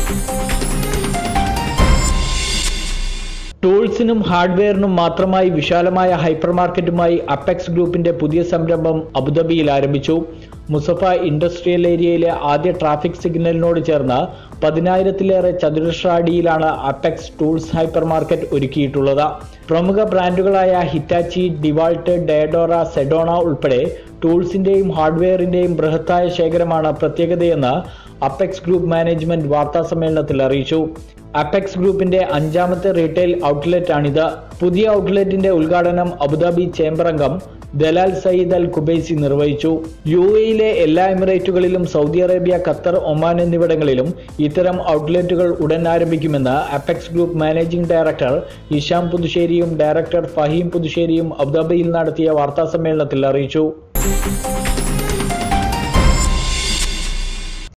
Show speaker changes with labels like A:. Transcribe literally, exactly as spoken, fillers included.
A: ടൂൾസിനും ഹാർഡ്വെയറിനും മാത്രമായി വിശാലമായ hyper മാർക്കറ്റുമായി apex ഗ്രൂപ്പിന്റെ പുതിയ സംരംഭം അബുദാബിയിൽ ആരംഭിച്ചു. മുസഫ ഇൻഡസ്ട്രിയൽ ഏരിയയിലെ ആദ്യ ട്രാഫിക് സിഗ്നലിനോട് ചേർന്ന് പതിനായിരത്തിലേറെ ചതുരശ്ര അടിയിലാണ് അപ്പെക്സ് ടൂൾസ് ഹൈപ്പർ മാർക്കറ്റ് ഒരുക്കിയിട്ടുള്ളത്. പ്രമുഖ ബ്രാൻഡുകളായ ഹിറ്റാച്ചി, ഡിവാൾട്ട്, ഡയഡോറ, സെഡോണ ഉൾപ്പെടെ ടൂൾസിന്റെയും ഹാർഡ്വെയറിന്റെയും ബൃഹത്തായ ശേഖരമാണ് പ്രത്യേകതയെന്ന് അപ്പെക്സ് ഗ്രൂപ്പ് മാനേജ്മെന്റ് വാർത്താ സമ്മേളനത്തിൽ അറിയിച്ചു. അപ്പെക്സ് ഗ്രൂപ്പിന്റെ അഞ്ചാമത്തെ റീറ്റെയിൽ ഔട്ട്ലെറ്റ് ആണിത്. പുതിയ ഔട്ട്ലെറ്റിന്റെ ഉദ്ഘാടനം അബുദാബി ചേംബർ അംഗം ദലാൽ സയ്യിദ് അൽ ഖുബൈസി നിർവഹിച്ചു. യു എയിലെ എല്ലാ എമിറേറ്റുകളിലും സൗദി അറേബ്യ, ഖത്തർ, ഒമാൻ എന്നിവിടങ്ങളിലും ഇത്തരം ഔട്ട്ലെറ്റുകൾ ഉടൻ ആരംഭിക്കുമെന്ന് Apex Group managing director Hisham പുതുശ്ശേരിയും ഡയറക്ടർ ഫഹീം പുതുശ്ശേരിയും അബുദാബിയിൽ നടത്തിയ വാർത്താ സമ്മേളനത്തിൽ അറിയിച്ചു.